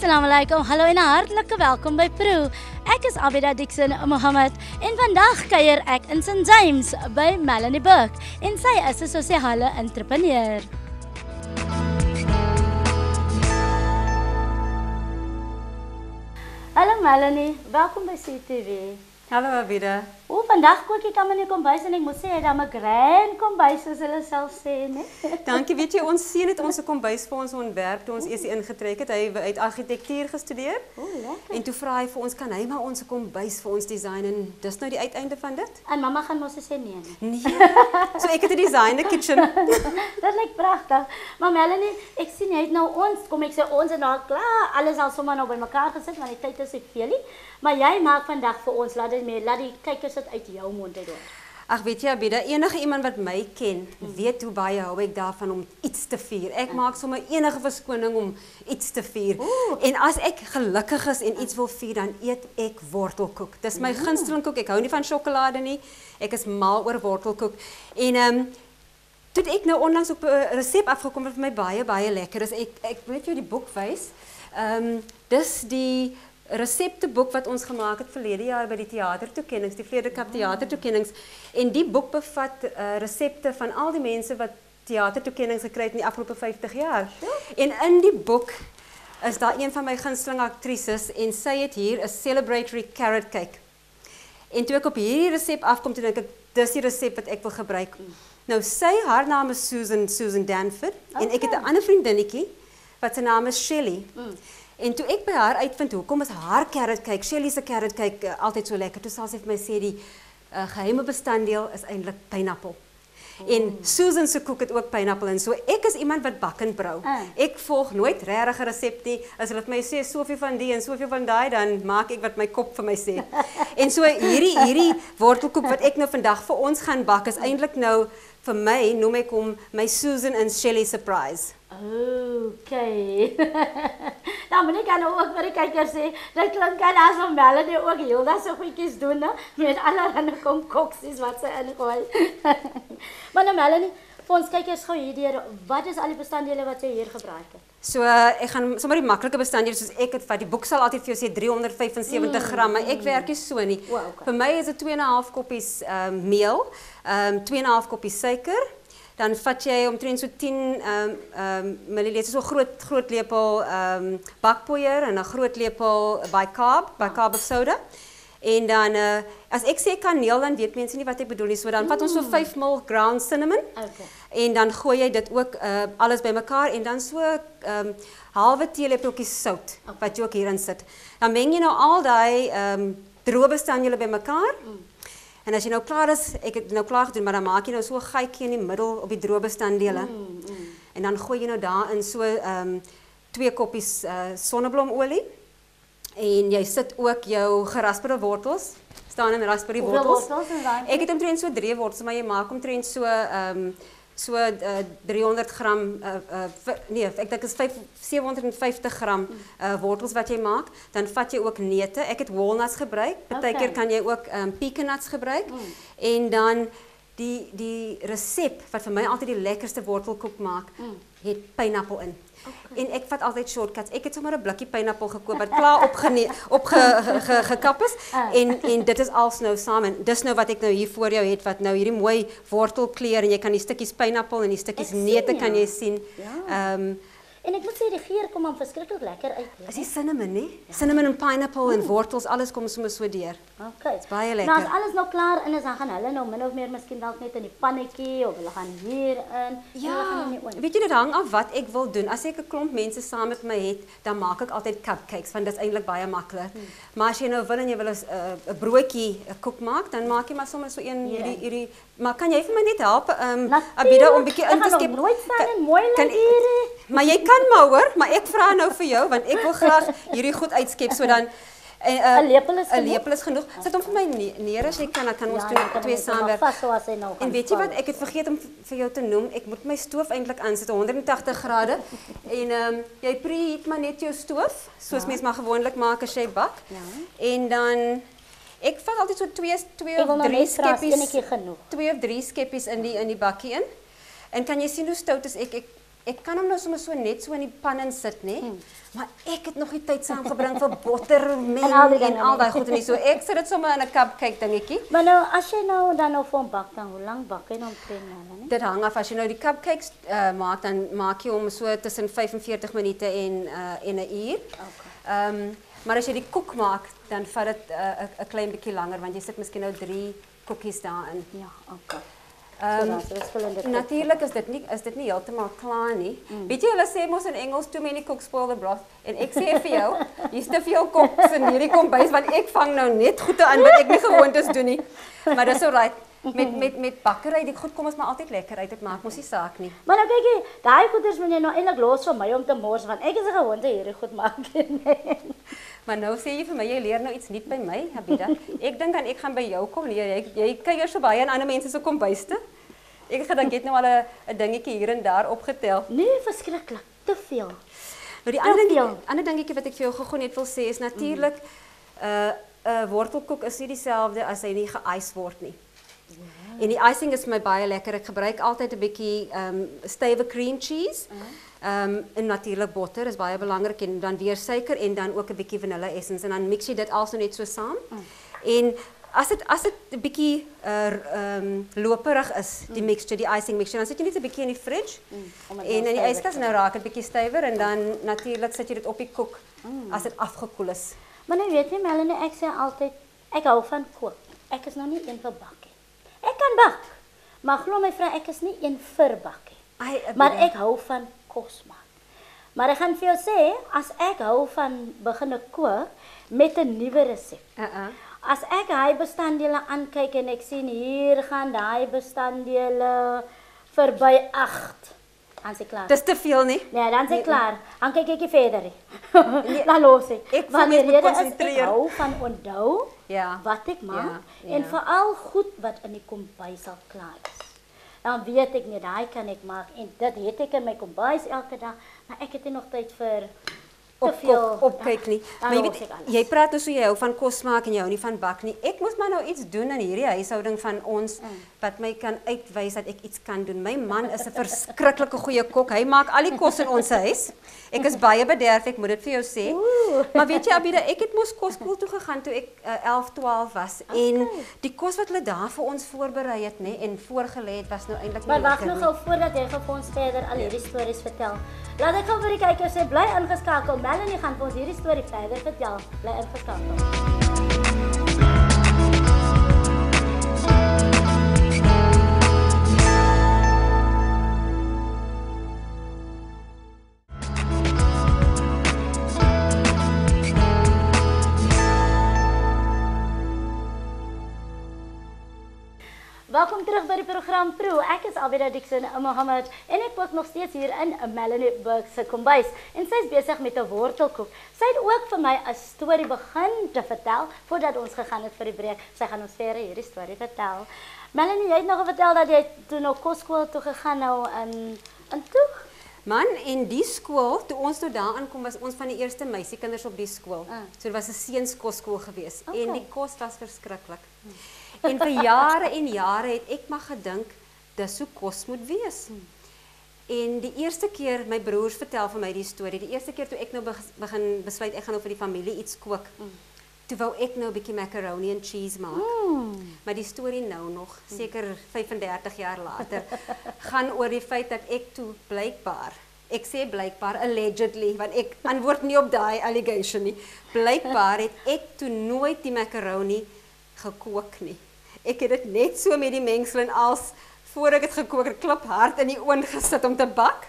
Assalamu alaikum, hallo en hartlike welkom by Pro. Ek is Abida Dixon Mohammed en vandag kuier ek in St James by Melanie Burke en sy is 'n sosiale entrepreneur. Hallo Melanie, welkom by CTV. Hallo Abida. Vandag kook ek aan my kombuis en ek moet sê dat my grand kombuis soos hulle self sê, né? Dankie, weet jy, ons seun het ons 'n kombuis vir ons ontwerp toe ons eers ingetrek het. Hy het argitektuur gestudeer. Lekker. En toe vra hy vir ons, kan hy maar ons kombuis vir ons design en dis nou die uiteinde van dit? En mamma gaan mos sê nee. Nee. So ek het 'n designer kitchen. Dat lyk pragtig. Maar Melanie, ek sien jy het nou kom ek sê ons en nou klaar, alles al sommer nou bymekaar gesit want die tyd is veel nie. Maar jy maak vandag vir ons, laat die kykers dit uit jou mond uit hoor. Ag weet jy Abida, enige iemand wat my ken, weet hoe baie hou ek daarvan om iets te vier. Ek maak sommer enige verskoning om iets te vier. En as ek gelukkig is en iets wil vier, dan eet ek wortelkoek. Dis my gunsteling koek. Ek hou nie van sjokolade nie. Ek is mal oor wortelkoek. En toe ek nou onlangs op 'n resep afgekom wat vir my baie lekker is. Ek weet jy die boek wys. Dis die resepteboek wat ons gemaak het verlede jaar by die teatertoekennings, die Vredekap teatertoekennings. En die boek bevat resepte van al die mense wat teatertoekennings gekry het in die afgelope 50 jaar. En in die boek is daar een van my gunsteling aktrises en sy het hier 'n celebratory carrot cake. En toe ek op hierdie resep afkom, toe dink ek, dis die resep wat ek wil gebruik. Nou haar naam is Susan Danford en ek het 'n ander vriendinnetjie wat sy naam is Shelley. En toe ek by haar uitvind hoekom is haar carrot cake, Shelley se carrot cake altyd so lekker, toe sal sy vir my sê die geheime bestanddeel is eintlik pineappel. En Susan se koek het ook pineappel in. So ek is iemand wat bak en brou. Ek volg nooit regtig 'n resep nie. As hulle vir my sê soveel van die en soveel van daai, dan maak ek wat my kop vir my sê. En so hierdie wortelkoek wat ek nou vandag vir ons gaan bak is eintlik nou vir my noem ek hom my Susan and Shelley surprise. Okay. Nou moet ek nou ook vir die kykers sê, dit klink asof Melanie ook heeldag so goedjies doen, né? Met allerlei konkoksies wat sy ingooi. Maar nou Melanie, vir ons kykers gou hierdeur, wat is al die bestanddele wat jy hier gebruik het? So ek gaan sommer die maklike bestanddele soos ek het vat. Die boek sal altyd vir jou sê 375 gram, maar ek werk nie so nie. Vir my is dit 2,5 koppies meel, 2,5 koppies suiker. Dan vat jy omtrent so 10 milliliter, so groot lepel bakpoeier en 'n groot lepel bicarb of soda. En dan as ek sê kaneel, dan weet mense nie wat ek bedoel nie. So dan vat ons so 5 ml ground cinnamon. En dan gooi jy dit ook alles bymekaar en dan so halwe teelepeltjie sout wat jy ook hierin sit. Dan meng jy nou al daai droë bestanddele bymekaar. En as jy nou klaar is, ek het nou klaar gedoen, maar dan maak jy nou so 'n gaatjie in die middel op die droë bestanddele. En dan gooi jy nou daarin so 2 koppies sonneblomolie. En jy sit ook jou gerasperde wortels, staan in raspberry wortels. Ek het omtrent so 3 wortels, maar jy maak omtrent so 300 gram, nee, ek dink is 750 gram wortels wat jy maak. Dan vat jy ook neute. Ek het walnuts gebruik. Partykeer kan jy ook peanuts gebruik. En dan die resep wat vir my altyd die lekkerste wortelkoek maak, het pineappel in. En ek vat altyd shortcuts. Ek het sommer 'n blikkie pineappel gekoop wat klaar gekap is en dit is als nou saam en dis nou wat ek nou hier voor jou het wat nou hierdie mooi wortelkleur en jy kan die stukkies pineappel en die stukkies neute kan jy sien. En ek moet sê die geur kom aan verskriklik lekker uit. Is die cinnamon, nie? Cinnamon en pineapple en wortels, alles kom sommer so deur. Okay. Dis baie lekker. Nou as alles nou klaar is, dan gaan hulle nou min of meer miskien dalk net in die pannetjie of hulle gaan hier in. Ja, weet jy dit hang af wat ek wil doen. As ek 'n klomp mense saam met my het, dan maak ek altyd cupcakes want dit is eintlik baie maklik. Maar as jy nou wil en jy wil 'n broodjie koek maak, dan maak jy maar sommer so een hierdie maar kan jy vir my net help Abida om 'n bietjie in te skep? Nooit staan en mooi lyk hier. Maar jy kan maar hoor, maar ek vra nou vir jou want ek wil graag hierdie goed uitskep so dan 'n lepel is genoeg. Sit hom vir my neer as jy kan ons twee saamwerk. En weet jy wat, ek het vergeet om vir jou te noem, ek moet my stoof eintlik aansit 180 grade en jy preheat maar net jou stoof soos mens maar gewoonlik maak as jy bak. En dan ek vat altyd so 2 of 3 skeppies. 2 of 3 skeppies in die bakkie in. En kan jy sien hoe stout is ek ek kan hom nou sommer so net so in die pan in sit, nê? Maar ek het nog nie tyd saamgebring vir botter, meng en al daai goed en so. Ek sit dit sommer in 'n cupcake dingetjie. Maar nou as jy nou dan vir hom bak, dan hoe lank bak jy hom omtrent? Dit hang af as jy nou die cupcakes maak, dan maak jy hom so tussen 45 minute en 'n uur. Okay. Maar as jy die koek maak, dan vat dit 'n klein bietjie langer want jy sit miskien nou 3 koekies daarin. Ja, okay. Natuurlijk is dit nie heeltemal klaar nie. Weet jy, hulle sê mos in Engels, too many cooks spoil the broth. En ek sê vir jou, hier's te veel koks in hierdie kombuis want ek vang nou net goede aan wat ek nie gewoond is doen nie. Maar dis alright. Met bakkery, die goed kom ons maar altyd lekker uit. Dit maak mos nie saak nie. Maar nou kyk jy, daai goeders moet jy nou eintlik los vir my om te mors want ek is 'n gewoonte hierdie goed maak. Maar nou sê jy vir my, jy leer nou iets nuut by my, Abida. Ek dink dan ek gaan by jou kom leer. Jy kuier so baie in ander mense se kombuiste. Ek gedink jy het nou al 'n dingetjie hier en daar opgetel. Nee, verskriklik, te veel. Nou die ander dingetjie wat ek vir jou gou net wil sê is natuurlik 'n wortelkoek is nie dieselfde as hy nie ge-ice word nie. En die icing is vir my baie lekker. Ek gebruik altyd 'n bietjie stywe cream cheese. En natuurlik botter is baie belangrik en dan weer suiker en dan ook 'n bietjie vanilla essence en dan mix jy dit also net so saam. En as dit 'n bietjie loperig is, die mixture, die icing mixture, dan sit jy net 'n bietjie in die fridge. En in die yskas nou raak dit bietjie stywer en dan natuurlik sit jy dit op die koek as dit afgekoel is. Maar nou weet jy Melanie, ek sê altyd ek hou van kook. Ek is nou nie een vir bak nie. Ek kan bak. Maar glo my vrou, ek is nie een vir bak nie. Maar ek hou van kos maak. Maar ek gaan vir jou sê, as ek hou van begin kook met 'n nuwe resep. As ek daai bestanddele aankyk en ek sien hier gaan daai bestanddele verby 8. Dan is ek klaar. Dis te veel nie? Nee, dan is ek klaar. Dan kyk ek nie verder nie. Dan los ek. Ek wil net konsentreer. Ek hou van onthou wat ek maak en veral goed wat in die kombuis al klaar is. Dan weet ek net, daai kan ek maak en dit het ek in my kombuis elke dag, maar ek het nie nog tyd vir opkyk nie. Maar jy weet, jy praat nou so jy hou van kos maak en jy hou nie van bak nie. Ek moet maar nou iets doen in hierdie huishouding van ons wat my kan uitwys dat ek iets kan doen. My man is 'n verskriklike goeie kok. Hy maak al die kos in ons huis. Ek is baie bederf, ek moet dit vir jou sê. Maar weet jy Abida, ek het mos kosskool toe gegaan toe ek 11, 12 was en die kos wat hulle daar vir ons voorberei het, nê, en voorgelê het was nou eintlik maar wag nog gou voordat jy vir ons verder al hierdie stories vertel. Laat ek gou vir die kykers sê bly ingeskakel. Melanie gaan vir ons hierdie storie verder vertel. Bly ingeskakel. Welkom terug by die program Pro. Ek is Abida Dixon Mohammed en ek kook nog steeds hier in Melanie Burke se kombuis en sy is besig met 'n wortelkoek. Sy het ook vir my 'n storie begin te vertel voordat ons gegaan het vir die breek. Sy gaan ons verder hierdie storie vertel. Melanie, jy het nog vertel dat jy toe na kosskool toe gegaan nou in toe? Man, en die skool, toe ons nou daar aankom, was ons van die eerste meisiekinders op die skool. So dit was 'n seunskosskool geweest en die kos was verskriklik. En vir jare en jare het ek maar gedink dis hoe kos moet wees. En die eerste keer, my broers vertel vir my die storie, die eerste keer toe ek nou begin besluit ek gaan nou vir die familie iets kook. Toe wou ek nou 'n bietjie macaroni and cheese maak. Maar die storie nou nog, seker 35 jaar later, gaan oor die feit dat ek toe blykbaar, ek sê blykbaar allegedly, want ek antwoord nie op daai allegation nie. Blykbaar het ek toe nooit die macaroni gekook nie. Ek het dit net so met die mengsel en als voor ek dit gekook het, kliphard in die oond gesit om te bak.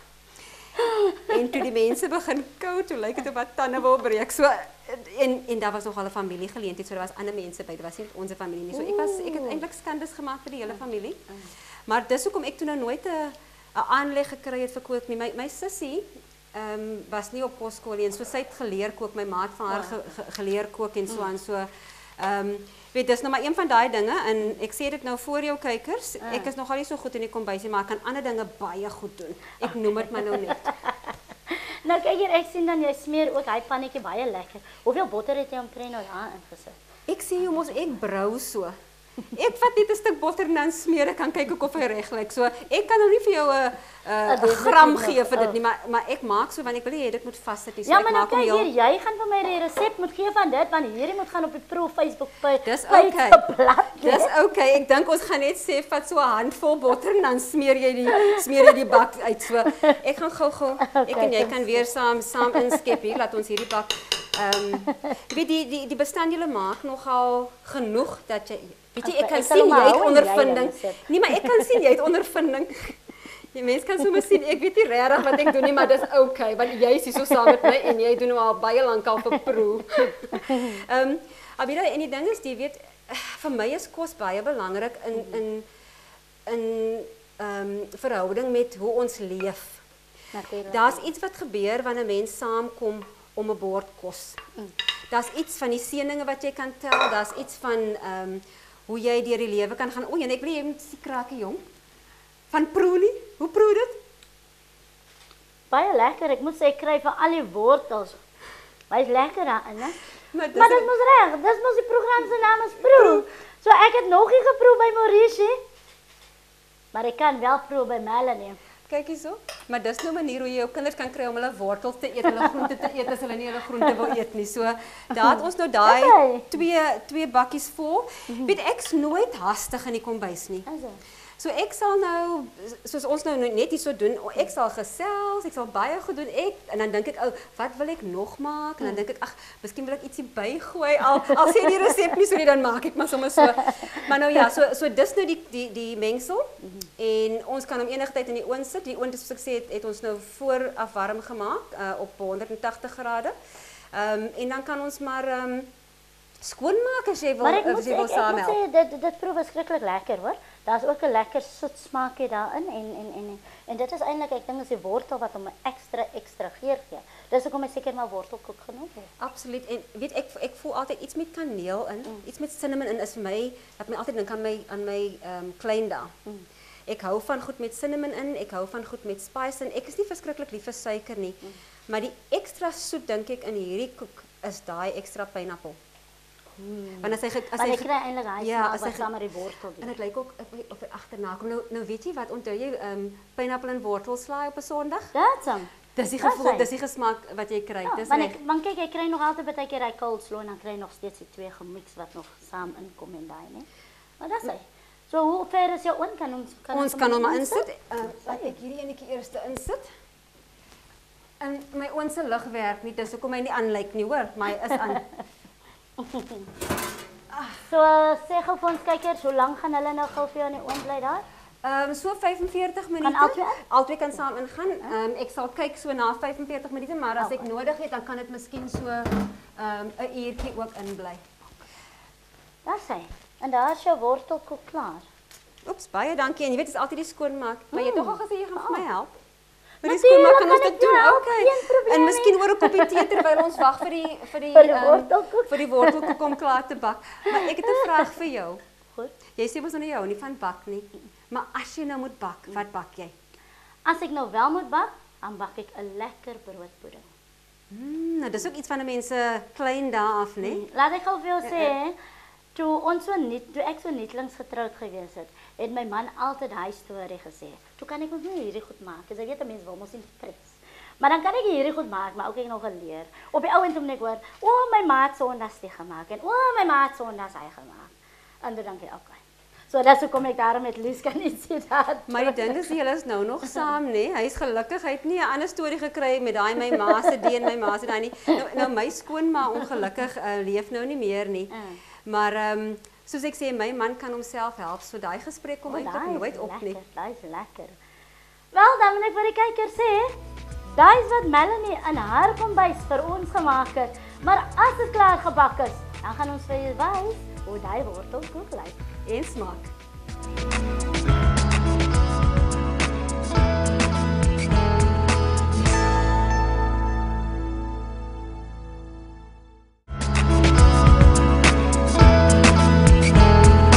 En toe die mense begin kou, toe lyk dit of wat tande wil breek. So en daar was nog al 'n familiegeleentheid, so daar was ander mense by. Dit was nie ons familie nie. So ek het eintlik skandes gemaak vir die hele familie. Maar dis hoekom ek toe nou nooit 'n aanleg gekry het vir kook nie. My sussie was nie op kosskool nie en so sy het geleer kook. My maat van haar geleer kook en so aan so. Weet, dis nou maar een van daai dinge en ek sê dit nou voor jou kykers, ek is nogal nie so goed in die kombuisie, maar ek kan ander dinge baie goed doen. Ek noem dit maar nou net. Nou kyk hier, ek sien dan jy smeer ook hy pannetjie baie lekker. Hoeveel botter het jy omtrent nou daar ingesit? Ek sê jy mos ek brou so. Ek vat net 'n stuk botter en dan smeer ek, kan kyk of hy reg lyk. So ek kan nou nie vir jou 'n gram gee vir dit nie, maar ek maak so want ek wil hê dit moet vassit nie. So Ja, ek maar nou maak hom kyk heel hier, jy gaan vir my die resep moet gee van dit want hierdie moet gaan op die Pro Facebook Dis page okay. blad. Dis okay. Ek dink ons gaan net sê vat so 'n handvol botter en dan smeer jy die bak uit. So ek gaan gou ek en jy kan weer saam inskep hier, laat ons hierdie bak jy weet die bestanddele maak nogal genoeg dat jy weet jy ek kan sien jy het ondervinding. Nee, maar ek kan sien jy het ondervinding. Die mens kan sommer sien ek weet nie regtig wat ek doen nie, maar dis okay want jy is hier so saam met my en jy doen nou al baie lank al vir Pro. Abida en die ding is jy weet vir my is kos baie belangrik in verhouding met hoe ons leef. Daar's iets wat gebeur wanneer 'n mens saamkom om 'n bord kos. Daar's iets van die seëninge wat jy kan tel, daar's iets van hoe jy deur die lewe kan gaan. O, en ek wil jy moet die krake jong. Van Pro nie. Hoe proe dit? Baie lekker. Ek moet sê ek kry van al die wortels. Baie lekker daarin, hè? Maar dit mos reg. Dis mos die program se naam is Pro. So ek het nog nie geproe by Maurice, maar ek kan wel proe by Melanie. Kyk hierso. Maar dis nou 'n manier hoe jy jou kinders kan kry om hulle wortels te eet, hulle groente te eet as hulle nie hulle groente wil eet nie. So daar het ons nou daai twee bakkies vol. Weet ek's nooit hastig in die kombuis nie. So ek sal nou soos ons nou net hierso doen, ek sal gesels, ek sal baie goed doen en dan dink ek wat wil ek nog maak? En dan dink ek ag, miskien wil ek ietsie bygooi al sê die resep nie so nie, dan maak ek maar sommer so. Maar nou ja, so dis nou die mengsel en ons kan hom enige tyd in die oond sit. Die oond soos ek sê het ons nou vooraf warm gemaak op 180 grade. En dan kan ons maar skoonmaak as jy wil saamhelp. Maar ek moet sê dit proe verskriklik lekker hoor. Daar's ook 'n lekker soet smaakie daarin en dit is eintlik ek dink is die wortel wat hom 'n ekstra geur gee. Dis hoekom ek seker maar wortelkoek genoem het. Absoluut. En weet ek voel altyd iets met kaneel in, iets met cinnamon in is vir my dat my altyd dink aan my klein dae. Ek hou van goed met cinnamon in, ek hou van goed met spice in. Ek is nie verskriklik lief vir suiker nie. Maar die ekstra soet dink ek in hierdie koek is daai ekstra pineappel. Want as hy kry eintlik hy wat saam met die wortel doen. En dit lyk ook of hy agterna kom. Nou weet jy wat onthou jy pineappel en wortelslaai op 'n Sondag? Dis die gevoel, dis die gesmaak wat jy kry. Dis reg. Want kyk, jy kry nog altyd baie keer hy coleslaw en dan kry jy nog steeds die twee gemix wat nog saam inkom en daai, né? Maar dis hy. So hoe ver is jou oond kan ons kan hom maar insit. Laat ek hierdie enetjie eers insit. En my oond se lig werk nie, dis hoekom hy nie aanlyk nie, hoor, maar hy is aan. So sê gou vir ons kykers, hoe lank gaan hulle nou gou vir jou in die oond bly daar? So 45 minute. Albei kan saam ingaan. Ek sal kyk so na 45 minute, maar as ek nodig het, dan kan dit miskien so 'n uurtjie ook inbly. Dis hy. En daar is jou wortelkoek klaar. Oeps, baie dankie. En jy weet, dit is altyd die skoonmaak. Maar jy het tog al gesê jy gaan vir my help. Met die skoonmaak kan ons dit doen. Okay. En miskien oor 'n koppie tee terwyl ons wag vir die wortelkoek om klaar te bak. Maar ek het 'n vraag vir jou. Goed. Jy sê mos nou jy hou nie van bak nie. Maar as jy nou moet bak, wat bak jy? As ek nou wel moet bak, dan bak ek 'n lekker broodpudding. Nou dis ook iets van 'n mens se klein dae af, né? Laat ek gou vir jou sê, toe ek so nietlings getroud gewees het my man altyd hy storie gesê. Toe kan ek mos nie hierdie goed maak. Ek weet 'n mens wil mos nie stres. Maar dan kan ek hierdie goed maak, maar ook ek nog geleer. Op die ouend om net hoor, my ma het Sondags dit gemaak en my ma het Sondags hy gemaak. En dan dink ek, okay. So dis hoekom ek daarom met Lies kan nie sê dat. Maar die ding is julle is nou nog saam, né? Hy is gelukkig, hy het nie 'n ander storie gekry met daai my ma se die en my ma se daai nie. Nou my skoonma ongelukkig leef nou nie meer nie. Maar soos ek sê, my man kan homself help, so daai gesprek kom eintlik nooit op nie. Daai is lekker. Wel, dan wil ek vir die kykers sê, daai is wat Melanie in haar kombuis vir ons gemaak het. Maar as dit klaar gebak is, dan gaan ons vir julle wys hoe daai wortelkoek lyk en smaak.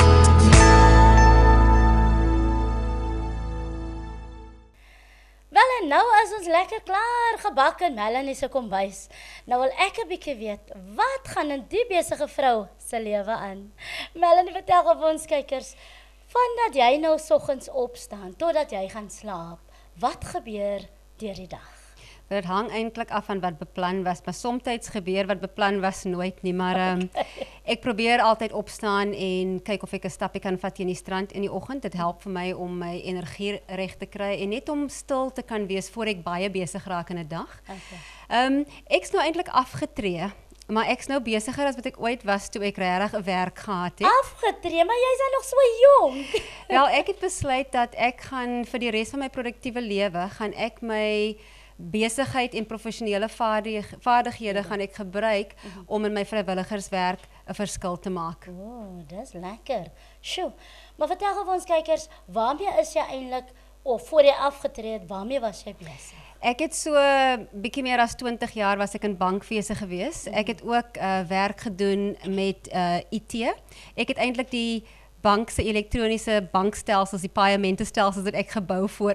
Wel En nou is ons lekker klaar gebak in Melanie se kombuis. Nou wil ek 'n bietjie weet, wat gaan in die besige vrou se lewe aan? Melanie, vertel vir ons kykers, vandat jy nou soggens opstaan totdat jy gaan slaap, wat gebeur deur die dag? Dit hang eintlik af van wat beplan was, maar soms gebeur wat beplan was nooit nie, maar ek probeer altyd opstaan en kyk of ek 'n stapie kan vat teen die strand in die oggend. Dit help vir my om my energie reg te kry en net om stil te kan wees voor ek baie besig raak in 'n dag. Okay. Ek's nou eintlik afgetree, maar ek's nou besigger as wat ek ooit was toe ek regtig 'n werk gehad het. Afgetree, maar jy's nog so jong. Wel, ek het besluit dat ek gaan vir die res van my produktiewe lewe gaan ek my besigheid en professionele vaardighede gaan ek gebruik om in my vrywilligerswerk 'n verskil te maak. Dis lekker. Sjoe. Maar vertel gou vir ons kykers, waarmee is jy eintlik of voor jy afgetree het, waarmee was jy besig? Ek het so bietjie meer as 20 jaar was ek in bankwese gewees. Ek het ook werk gedoen met IT. Ek het eintlik die bank se elektroniese bankstelsels, die paementestelsels wat ek gebou voor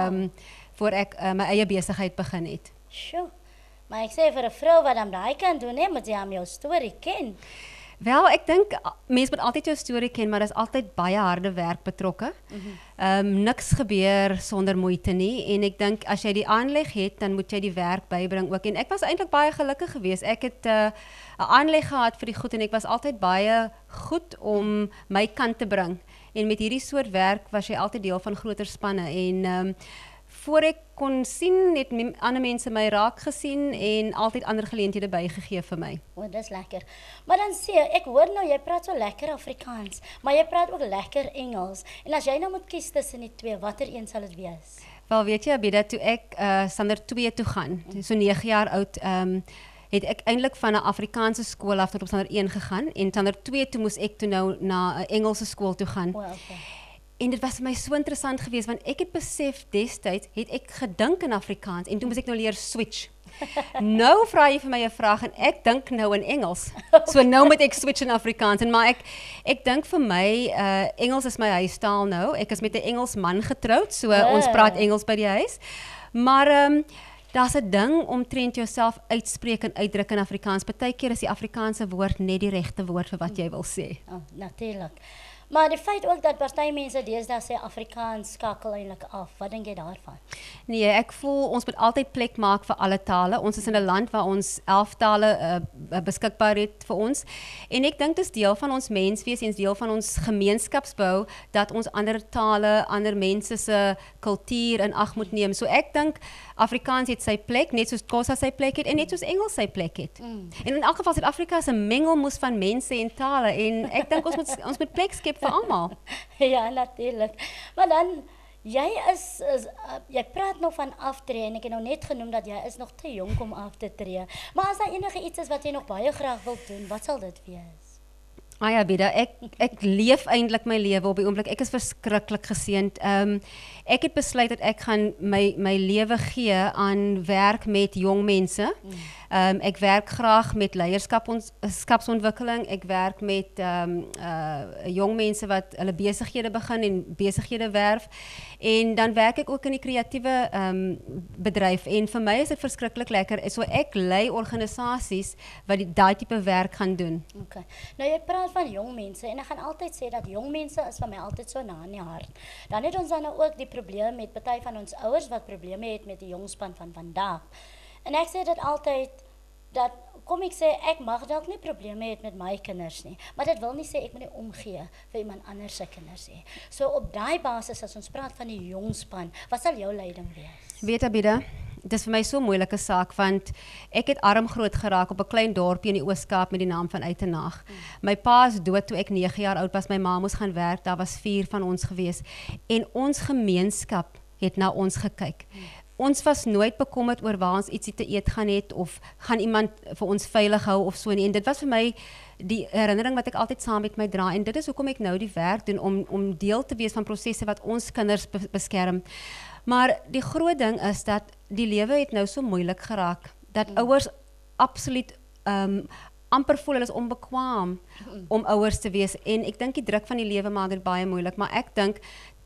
ek my eie besigheid begin het. Sjoe. Maar ek sê vir 'n vrou wat dan daai kan doen, hè, moet jy aan jou storie ken. Wel, ek dink mense moet altyd jou storie ken, maar daar is altyd baie harde werk betrokke. Niks gebeur sonder moeite nie en ek dink as jy die aanleg het, dan moet jy die werk bybring ook. En ek was eintlik baie gelukkig geweest. Ek het 'n aanleg gehad vir die goed en ek was altyd baie goed om my kant te bring. En met hierdie soort werk was jy altyd deel van groter spanne en voor ek kon sien, het ander mense my raak gesien en altyd ander geleenthede bygegee vir my. Dis lekker. Maar dan sê ek hoor nou jy praat so lekker Afrikaans, maar jy praat ook lekker Engels. En as jy nou moet kies tussen die twee, watter een sal dit wees? Wel, weet jy, Abida, toe ek standaard 2 toe gaan, so 9 jaar oud, het ek eintlik van 'n Afrikaanse skool af tot op standaard 1 gegaan en standaard 2 toe moes ek toe nou na 'n Engelse skool toe gaan. Okay. En dit was vir my so interessant geweest want ek het besef destyds het ek gedink in Afrikaans en toe moes ek nou leer switch. Nou vra jy vir my 'n vraag en ek dink nou in Engels. So nou moet ek switch in Afrikaans en maar ek dink vir my Engels is my huistaal nou. Ek is met 'n Engelsman getroud, so ons praat Engels by die huis. Maar daar's 'n ding omtrent jouself uitspreek en uitdruk in Afrikaans. Partykeer is die Afrikaanse woord net die regte woord vir wat jy wil sê. Natuurlik. Maar die feit ook dat party mense deesdae sê Afrikaans skakel eintlik af. Wat dink jy daarvan? Nee, ek voel ons moet altyd plek maak vir alle tale. Ons is in 'n land waar ons 11 tale beskikbaar het vir ons. En ek dink dit is deel van ons menswees en deel van ons gemeenskapsbou dat ons ander tale, ander mense se kultuur in ag moet neem. So ek dink Afrikaans het sy plek, net soos Xhosa sy plek het en net soos Engels sy plek het. En in elk geval Suid-Afrika is 'n mengelmoes van mense en tale en ek dink ons moet plek skep vir almal. Ja, natuurlik. Maar dan jy praat nog van aftree en ek het nou net genoem dat jy is nog te jonk om af te tree. Maar as daar enige iets is wat jy nog baie graag wil doen, wat sal dit wees? Ja, Bida, ek leef eintlik my lewe op die oomblik. Ek is verskriklik geseënd. Ek het besluit dat ek gaan my lewe gee aan werk met jong mense. Ek werk graag met leierskapsontwikkeling. Ek werk met jong mense wat hulle besighede begin en besighede werf. En dan werk ek ook in die kreatiewe bedryf. En vir my is dit verskriklik lekker. So ek lei organisasies wat daai tipe werk gaan doen. Okay. Nou jy praat van jong mense en ek gaan altyd sê dat jong mense is vir my altyd so na in die hart. Dan het ons dan nou ook die probleem met party van ons ouers wat probleme het met die jongspan van vandag. En ek sê dit altyd dat kom ek sê ek mag dalk nie probleme hê met my kinders nie, maar dit wil nie sê ek moet nie omgee vir iemand anders se kinders nie. So op daai basis as ons praat van die jongspan, wat sal jou leiding wees? Weet jy, Bida, dit is vir my so 'n moeilike saak want ek het arm groot geraak op 'n klein dorpie in die Oos-Kaap met die naam van Uitenhage. My pa is dood toe ek 9 jaar oud was. My ma moes gaan werk. Daar was 4 van ons gewees en ons gemeenskap het na ons gekyk. Ons was nooit bekommerd oor waar ons ietsie te eet gaan het of gaan iemand vir ons veilig hou of so nie. En dit was vir my die herinnering wat ek altyd saam met my dra en dit is hoekom ek nou die werk doen om deel te wees van prosesse wat ons kinders beskerm. Maar die groot ding is dat die lewe het nou so moeilik geraak dat ouers absoluut amper voel hulle is onbekwaam om ouers te wees en ek dink die druk van die lewe maak dit baie moeilik, maar ek dink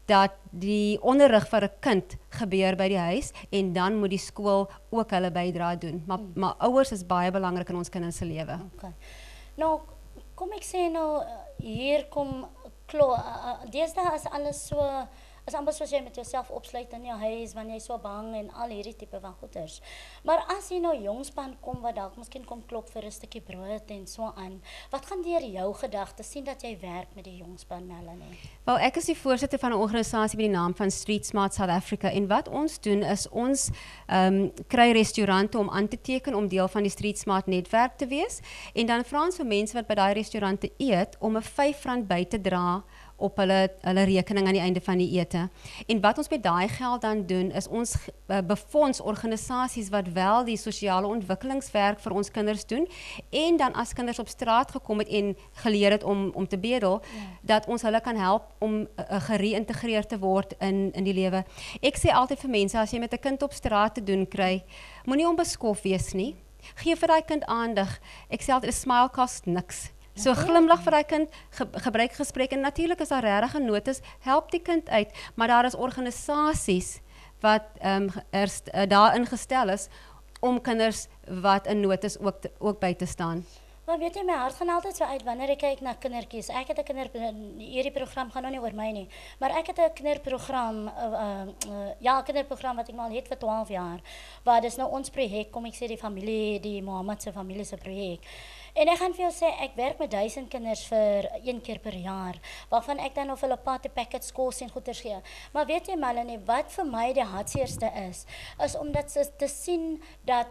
dat die onderrig vir 'n kind gebeur by die huis en dan moet die skool ook hulle bydrae doen. Maar ouers is baie belangrik in ons kinders se lewe. Okay. Nou, kom ek sê nou, hier kom deesdae is alles so, is amper soos jy met jouself opsluit in jou huis, wanneer jy so bang en al hierdie tipe van goeders. Maar as jy nou jongspan kom, wat dalk miskien kom klop vir 'n stukkie brood en so aan, wat gaan deur jou gedagtes sien dat jy werk met die jongspan, Melanie? Wel, ek is die voorsitter van 'n organisasie met die naam van Street Smart South Africa en wat ons doen is ons kry restaurante om aan te teken om deel van die Street Smart netwerk te wees en dan vra ons vir mense wat by daai restaurante eet om 'n R5 by te dra op hulle rekening aan die einde van die ete. En wat ons met daai geld dan doen, is ons befonds organisasies wat wel die sosiale ontwikkelingswerk vir ons kinders doen, en dan as kinders op straat gekom het en geleer het om te bedel, dat ons hulle kan help om gereïntegreer te word in die lewe. Ek sê altyd vir mense, as jy met 'n kind op straat te doen kry, moenie onbeskof wees nie. Gee vir daai kind aandag. Ek sê altyd, 'n smile kost niks. So glimlag vir daai kind, gebruik gesprek en natuurlik is daar regtig 'n notas, help die kind uit, maar daar is organisasies wat daar ingestel is om kinders wat in nood is ook by te staan. Maar weet jy, my hart gaan altyd so uit wanneer ek kyk na kindertjies. Ek het 'n hierdie program gaan nou nie oor my nie, maar ek het 'n kinderprogram, kinderprogram wat ek nou al het vir 12 jaar, waar dis nou ons projek, kom ek sê die familie, die Mohammed se familie se projek. En ek gaan vir jou sê, ek werk met 1000 kinders vir 1 keer per jaar, waarvan ek dan of hulle party packets kos en goeders gee. Maar weet jy, Melanie, wat vir my die hartseerste is omdat ze te sien dat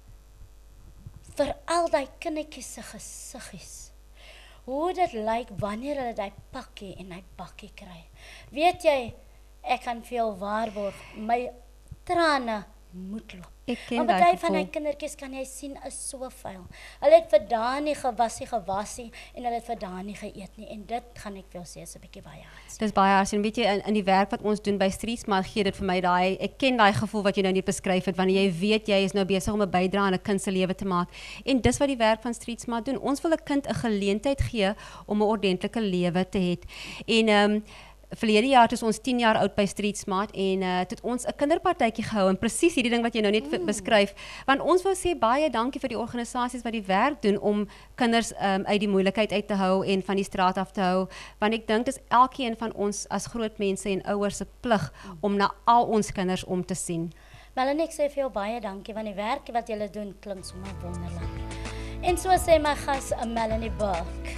vir al die kindertjies se gesiggies, hoe dit lyk wanneer hulle die pakkie en die bakkie kry. Weet jy, ek kan vir jou waarborg, my trane moet loop. Maar baie van die kindertjies kan jy sien is so vuil. Hulle het vir daai nie gewassie en hulle het vir daai nie geëet nie. En dit gaan ek vir jou sê is 'n bietjie baie hartseer. Dis baie hartseer. En weet jy, in die werk wat ons doen by Street Smart gee dit vir my ek ken daai gevoel wat jy nou net beskryf het, wanneer jy weet jy is nou besig om 'n bydrae aan 'n kind se lewe te maak. En dis wat die werk van Street Smart doen. Ons wil 'n kind 'n geleentheid gee om 'n ordentlike lewe te hê. En verlede jaar is ons 10 jaar oud by Street Smart en het ons 'n kinderpartytjie gehou en presies hierdie ding wat jy nou net beskryf, want ons wil sê baie dankie vir die organisasies wat die werk doen om kinders uit die moeilikheid uit te hou en van die straat af te hou, want ek dink dis elkeen van ons as groot mense en ouers se plig om na al ons kinders om te sien. Melanie, ek sê vir jou baie dankie, want die werk wat julle doen klink sommer wonderlik. En so sê my gas, Melanie Burke.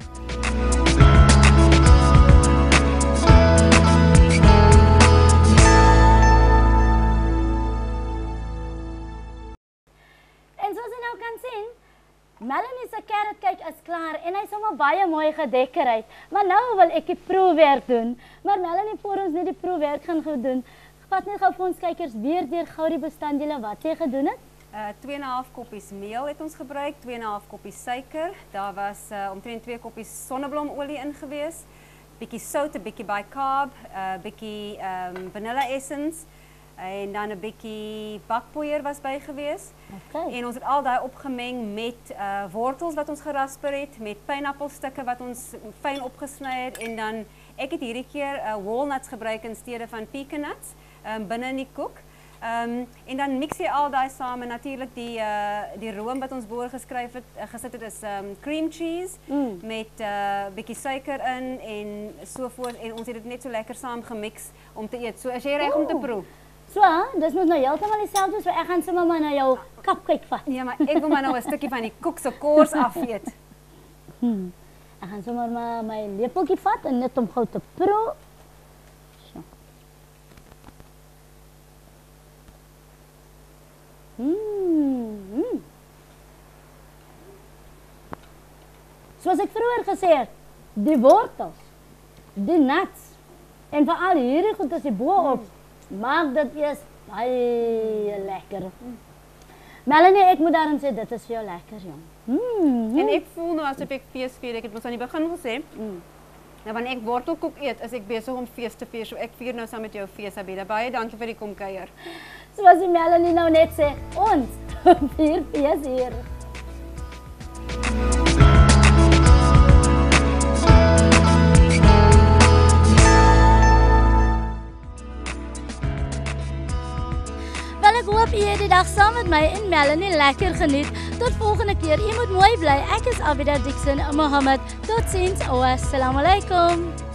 En soos jy nou kan sien, Melanie se carrot cake is klaar en hy is sommer baie mooi gedekoreer. Maar nou wil ek die proefwerk doen. Maar Melanie, voor ons net die proefwerk gaan doen, vat net gou vir ons kykers weer deur gou die bestanddele wat jy gedoen het. 2,5 koppies meel het ons gebruik, 2,5 koppies suiker, daar was omtrent 2 koppies sonneblomolie in gewees, bietjie sout, 'n bietjie bicarb, bietjie vanilla essence, en dan 'n bietjie bakpoeier was by gewees. Okay. En ons het al daai opgemeng met wortels wat ons gerasper het, met pineappelstukke wat ons fyn opgesny het en dan ek het hierdie keer walnuts gebruik in steede van pecan nuts binne in die koek. En dan mix jy al daai saam en natuurlik die room wat ons boor gesit het is cream cheese met bietjie suiker in en so voort en ons het dit net so lekker saam gemix om te eet. So as jy reg om te proe. So, dis mos nou heeltemal dieselfde, so ek gaan sommer maar na jou cupcake vat. Ja, maar ek wil maar nou 'n stukkie van die koek se kors afeet. Ek gaan sommer maar my lepeltjie vat en net om gou te proe. So. Soos ek vroeër gesê het, die wortels, die nuts en veral hierdie goed as die bo-op, maak dit eers baie lekker. Melanie, ek moet daarom sê, dit is vir jou lekker, jong. En ek voel nou asof ek fees vier, ek het ons aan die begin gesê, nou wanneer ek wortelkoek eet, is ek besig om fees te vier, so ek vier nou saam met jou fees, Abida. Baie dankie vir die komkuier. Soos die Melanie nou net sê, ons vier fees hier. Wel, ek hoop u het die dag saam met my en Melanie lekker geniet. Tot volgende keer. U moet mooi bly. Ek is Abida Dixon Mohammed. Totsiens. Assalamu alaikum.